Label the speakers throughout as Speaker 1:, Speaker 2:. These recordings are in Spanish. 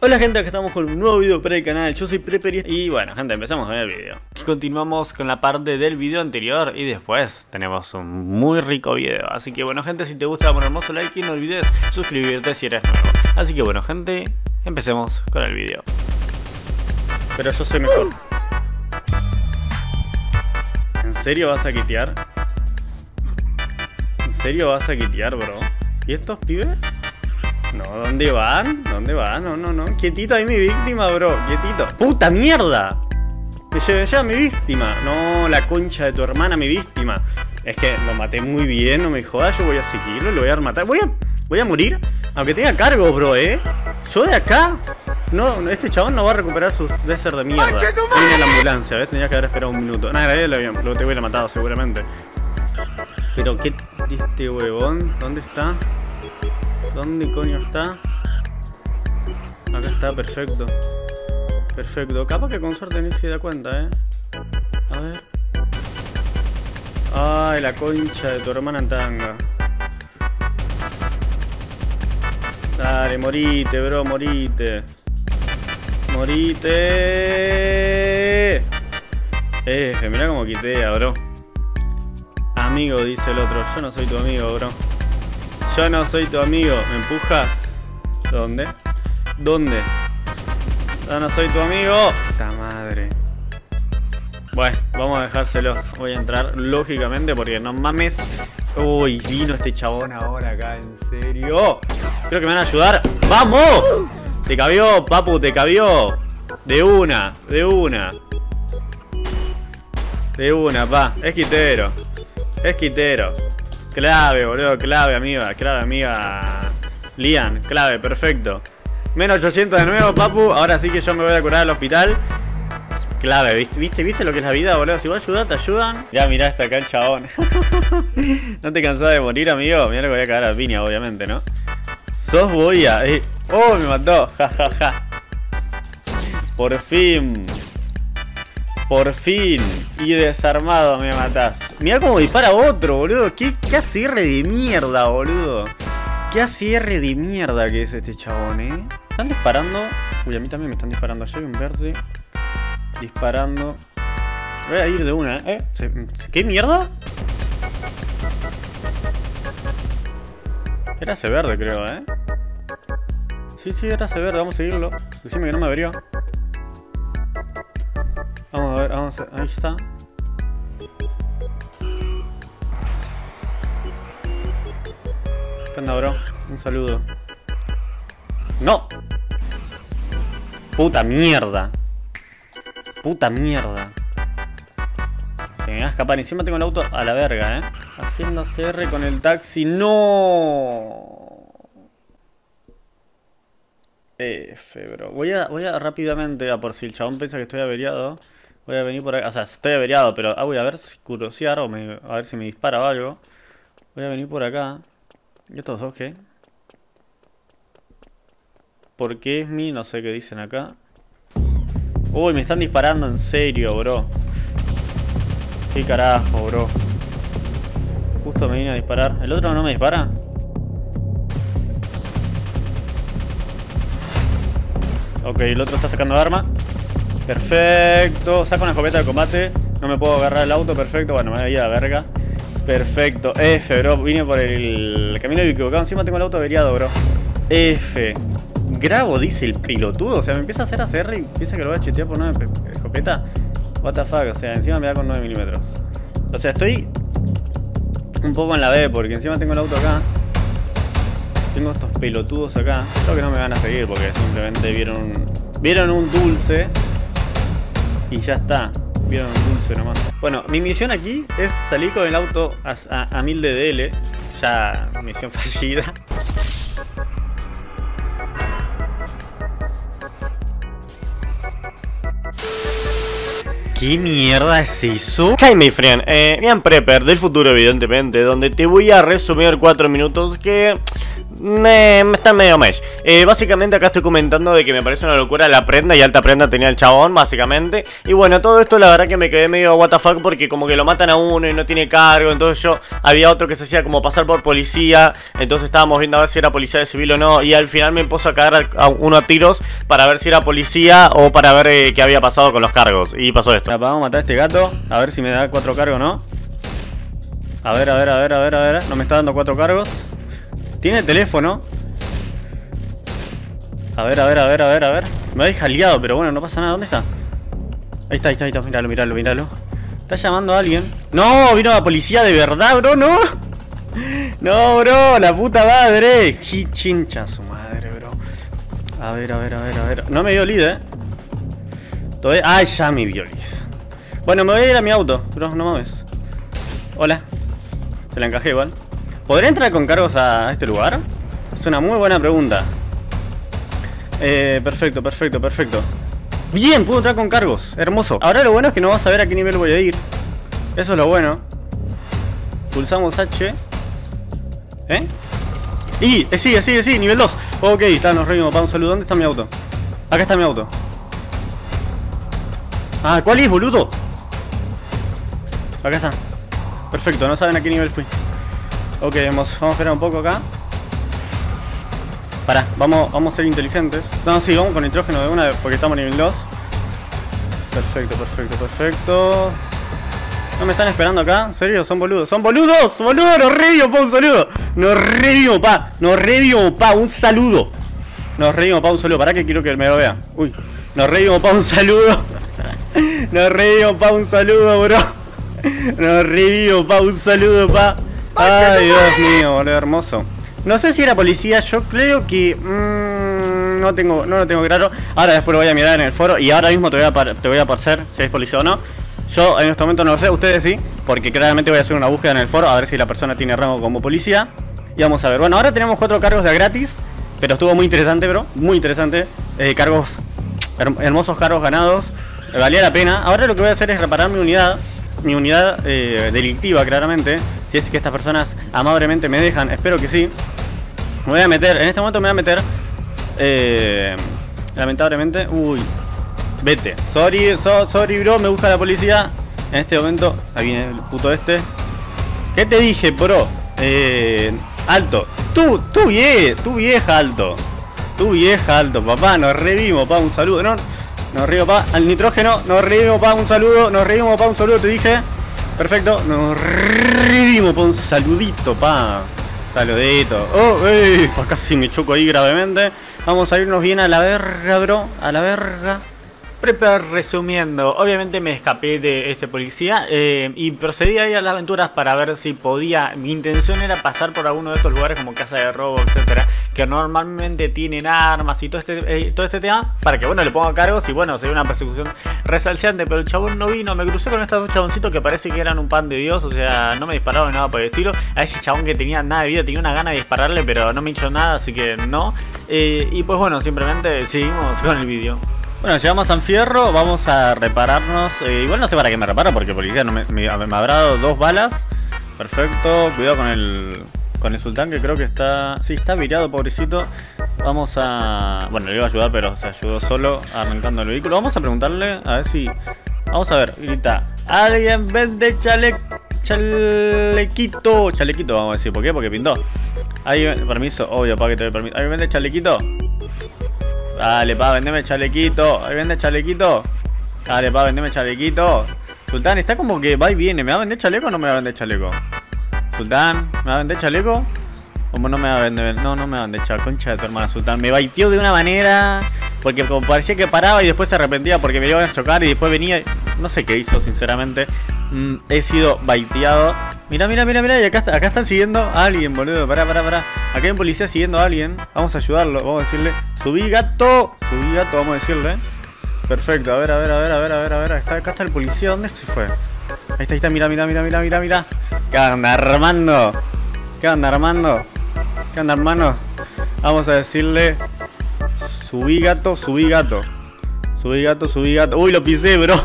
Speaker 1: Hola gente, acá estamos con un nuevo video para el canal. Yo soy Prepper y bueno gente, empezamos con el video. Continuamos con la parte del video anterior y después tenemos un muy rico video. Así que bueno gente, si te gusta poner hermoso like y no olvides suscribirte si eres nuevo. Así que bueno gente, empecemos con el video. Pero yo soy mejor. ¿En serio vas a quitear? ¿En serio vas a quitear, bro? ¿Y estos pibes? No, ¿dónde van? ¿Dónde van? No. Quietito ahí mi víctima, bro. Quietito. ¡Puta mierda! Me llevé ya a mi víctima. No, la concha de tu hermana, mi víctima. Es que lo maté muy bien, no me jodas. Yo voy a seguirlo, lo voy a matar. Voy a morir, aunque tenga cargo, bro, Yo de acá. No, este chabón no va a recuperar sus Desert de mierda. Viene la ambulancia, ¿ves? Tenía que haber esperado un minuto. Nada, lo te hubiera matado seguramente. Pero qué este huevón, ¿dónde está? ¿Dónde coño está? Acá está, perfecto. Perfecto, capaz que con suerte ni se da cuenta, A ver. Ay, la concha de tu hermana en tanga. Dale, morite, bro, morite. Morite. Mirá como quitea, bro. Amigo, dice el otro. Yo no soy tu amigo, bro. Yo no soy tu amigo. ¿Me empujas? ¿Dónde? ¿Dónde? Yo no soy tu amigo. ¡Puta madre! Bueno, vamos a dejárselos. Voy a entrar, lógicamente, porque no mames. Uy, vino este chabón ahora acá, en serio. Creo que me van a ayudar. ¡Vamos! Te cabió, papu, te cabió. De una, pa. Es quitero. Clave, boludo, clave, amiga. Lian, clave, perfecto. Menos 800 de nuevo, papu. Ahora sí que yo me voy a curar al hospital. Clave, ¿viste lo que es la vida, boludo? Si vos ayudas, te ayudan. Ya, mirá, está acá el chabón. ¿No te cansás de morir, amigo? Mirá que voy a cagar a piña, obviamente, ¿no? Sos boya. ¡Oh, me mató! Ja. Por fin. Y desarmado me matás. Mirá cómo dispara otro, boludo. ¿Qué ACR de mierda, boludo? ¿Qué ACR de mierda que es este chabón, Están disparando. Uy, a mí también me están disparando. Allá hay un verde. Disparando. Voy a ir de una, ¿Qué mierda? Era ese verde, creo, Sí, era ese verde. Vamos a seguirlo. Decime que no me averió. Vamos a ver, ahí está. ¿Qué onda, bro? Un saludo. ¡No! ¡Puta mierda! Se me va a escapar. Encima tengo el auto a la verga, Haciendo CR con el taxi. ¡No! Bro. Voy a rápidamente, por si el chabón piensa que estoy averiado. Voy a venir por acá. O sea, estoy averiado, pero voy a ver si curiosear o a ver si me dispara o algo. Voy a venir por acá. ¿Y estos dos qué? ¿Por qué es mi? No sé qué dicen acá. Uy, me están disparando en serio, bro. ¿Qué carajo, bro? Justo me vine a disparar. ¿El otro no me dispara? Ok, el otro está sacando arma. Perfecto. Saco una escopeta de combate. No me puedo agarrar el auto. Perfecto. Bueno, me voy a ir a la verga. Perfecto. Bro. Vine por el camino equivocado. Encima tengo el auto averiado, bro. Grabo, dice el pelotudo. O sea, me empieza a hacer ACR y piensa que lo voy a chetear por una escopeta. What the fuck. O sea, encima me da con 9 milímetros. O sea, estoy un poco en la B porque encima tengo el auto acá. Tengo estos pelotudos acá. Creo que no me van a seguir porque simplemente vieron un dulce. Y ya está. Vieron un dulce nomás. Bueno, mi misión aquí es salir con el auto a 1000 de DL. Ya, misión fallida. ¿Qué mierda es eso? Hi, my friend. Bien Prepper del futuro, evidentemente, donde te voy a resumir 4 minutos que
Speaker 2: Está medio mesh. Básicamente acá estoy comentando de que me parece una locura la prenda y alta prenda tenía el chabón, básicamente. Y bueno, todo esto la verdad que me quedé medio what the fuck porque como que lo matan a uno y no tiene cargo. Entonces yo, había otro que se hacía como pasar por policía. Entonces estábamos viendo a ver si era policía de civil o no. Y al final me puso a caer a uno a tiros para ver si era policía o para ver qué había pasado con los cargos. Y pasó esto.
Speaker 1: Vamos a matar a este gato, a ver si me da 4 cargos, ¿no? A ver. No me está dando 4 cargos. Tiene teléfono. A ver. Me deja liado, pero bueno, no pasa nada. ¿Dónde está? Ahí está. Míralo. Está llamando a alguien. No, vino la policía de verdad, bro, no. No, bro, la puta madre. Chincha su madre, bro. A ver. No me dio lead, Todavía... ya me dio lead. Bueno, me voy a ir a mi auto, bro, no mames. Hola. Se la encajé igual. ¿Podré entrar con cargos a este lugar? Es una muy buena pregunta. Perfecto. Bien, puedo entrar con cargos. Hermoso. Ahora lo bueno es que no vas a ver a qué nivel voy a ir. Eso es lo bueno. Pulsamos H. Y sí, nivel 2. Ok, nos reímos para un saludo. ¿Dónde está mi auto? Acá está mi auto. Ah, ¿cuál es, boludo? Acá está. Perfecto, no saben a qué nivel fui. Ok, vamos a esperar un poco acá. Pará, vamos a ser inteligentes. No, sí, vamos con nitrógeno de una porque estamos en nivel 2. Perfecto. ¿No me están esperando acá? ¿En serio? ¿Son boludos? Nos revimos pa' un saludo. Nos revimos pa' un saludo. Pará que quiero que me lo vea. Uy, nos revimos pa' un saludo. Bro. Nos revimos pa' un saludo, pa'. Ay, Dios mío, boludo, hermoso. No sé si era policía, yo creo que... no lo tengo claro. Ahora después lo voy a mirar en el foro y ahora mismo te voy a aparecer si es policía o no. Yo en este momento no lo sé, ustedes sí, porque claramente voy a hacer una búsqueda en el foro a ver si la persona tiene rango como policía. Y vamos a ver, bueno, ahora tenemos 4 cargos de gratis, pero estuvo muy interesante, bro, muy interesante. Cargos, hermosos cargos ganados, valía la pena. Ahora lo que voy a hacer es reparar mi unidad delictiva, claramente. Si es que estas personas amablemente me dejan, espero que sí. Me voy a meter, en este momento me voy a meter lamentablemente, vete. Sorry, bro, me busca la policía. En este momento, ahí viene el puto este. ¿Qué te dije, bro? Alto. Tu vieja, alto. Tu vieja, alto, papá. Nos revimos, pa, un saludo. No, nos revimos, pa, al nitrógeno. Nos revimos, pa, un saludo. Te dije. Perfecto. Nos revimos, pa, un saludito, pa. Saludito. Casi me choco ahí gravemente. Vamos a irnos bien a la verga, bro. A la verga. Resumiendo, obviamente me escapé de este policía y procedí a ir a las aventuras para ver si podía. Mi intención era pasar por alguno de estos lugares como casa de robo, etcétera, que normalmente tienen armas y todo este tema, para que bueno le ponga cargos y bueno se ve una persecución resalciante. Pero el chabón no vino, me crucé con estos dos chaboncitos que parece que eran un pan de Dios, o sea, no me dispararon nada por el estilo. A ese chabón que tenía nada de vida, tenía una gana de dispararle, pero no me hizo nada, así que no. Y pues bueno, simplemente seguimos con el vídeo. Bueno, llegamos a San Fierro, vamos a repararnos. Igual no sé para qué me reparo porque el policía me habrá dado 2 balas. Perfecto, cuidado con el sultán que creo que está... Sí, está virado, pobrecito. Vamos a... Bueno, le iba a ayudar, pero se ayudó solo arrancando el vehículo. Vamos a preguntarle, a ver si... Vamos a ver, grita. Alguien vende chalequito. Chalequito, vamos a decir. ¿Por qué? Porque pintó. Ahí, permiso, obvio, para que te dé permiso. ¿Alguien vende chalequito? Dale, pa, vendeme chalequito. ¿Ahí vende chalequito? Dale, pa, vendeme chalequito. Sultán, está como que va y viene. ¿Me va a vender chaleco o no me va a vender chaleco? Sultán, ¿me va a vender chaleco? ¿O no me va a vender? No, no me va a vender chaleco. Concha de tu hermana, Sultán. Me baiteó de una manera. Porque como parecía que paraba y después se arrepentía porque me iban a chocar y después venía. No sé qué hizo, sinceramente. He sido baiteado. Mira, y acá están siguiendo a alguien, boludo. Pará. Acá hay un policía siguiendo a alguien. Vamos a ayudarlo, vamos a decirle. Subí gato, vamos a decirle. Perfecto, a ver. Acá está el policía, ¿dónde se fue? Ahí está, mira. ¿Qué onda, Armando? Vamos a decirle. Subí gato. Uy, lo pisé, bro.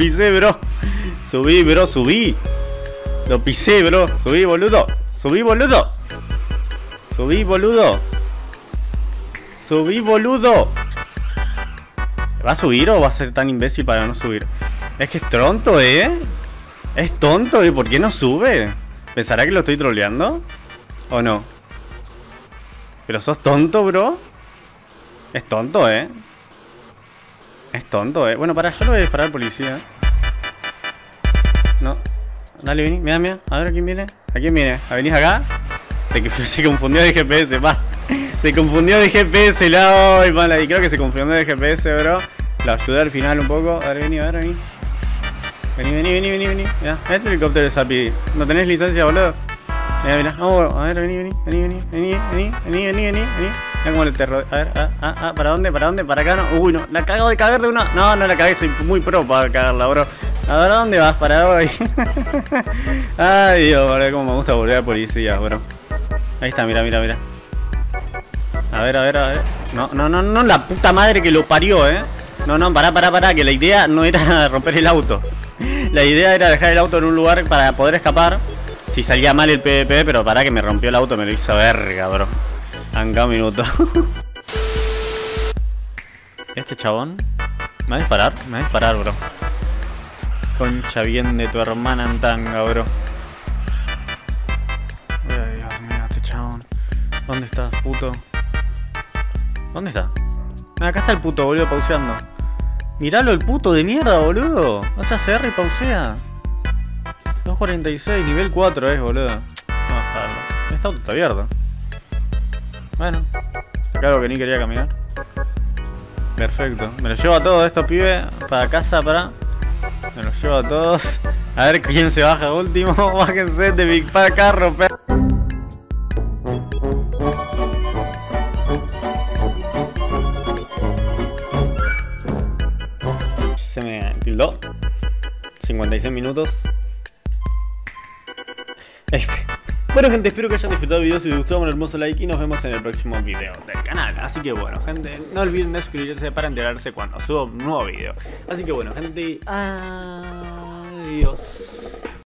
Speaker 1: Subí, bro. Lo pisé, bro. Subí, boludo. Subí, boludo. Subí, boludo. ¿Va a subir o va a ser tan imbécil para no subir? Es que es tonto, ¿eh? Es tonto, ¿y por qué no sube? ¿Pensará que lo estoy troleando? ¿O no? ¿Pero sos tonto, bro? Es tonto, ¿eh? Es tonto, ¿eh? Bueno, para, yo lo voy a disparar al policía. No. Dale, vení, mira, mira. A ver, ¿a quién viene? ¿A quién viene? ¿A venís acá? Se confundió de GPS, va. Se confundió de GPS, la hoy, mala. Y creo que se confundió de GPS, bro. Lo ayudé al final un poco. A ver, vení, a ver, vení. Vení. Ya, este helicóptero de Zapi. ¿No tenés licencia, boludo? Mira. No, a ver, vení. Mira cómo le terror. A ver, ¿para dónde? ¿Para acá? No. Uy, no. La cago de cagar de una. No, la cagué. Soy muy pro para cagarla, bro. A ver, ¿a dónde vas? Para hoy. Ay, Dios, bro. Cómo me gusta volver a policía, bro. Ahí está, mira. A ver. No, la puta madre que lo parió, No, pará, que la idea no era romper el auto. La idea era dejar el auto en un lugar para poder escapar. Si salía mal el PvP, pero pará que me rompió el auto, me lo hizo verga, bro. Acá un minuto. Este chabón me va a disparar, bro. Concha bien de tu hermana en tanga, bro. Ay, Dios mío, este chabón. ¿Dónde estás, puto? ¿Dónde está? Acá está el puto, boludo, pauseando. Miralo, el puto de mierda, boludo. Vas a CR y pausea. 2.46, nivel 4 boludo. No, este auto está abierto. Bueno, claro que ni quería caminar. Perfecto. Me lo llevo a todos estos pibes para casa, me los llevo a todos. A ver quién se baja último. Bájense de mi carro, Se me tildó. 56 minutos. Bueno, gente, espero que hayan disfrutado el video. Si les gustó, un hermoso like y nos vemos en el próximo video del canal. Así que bueno, gente, no olviden de suscribirse para enterarse cuando suba un nuevo video. Así que bueno, gente, adiós.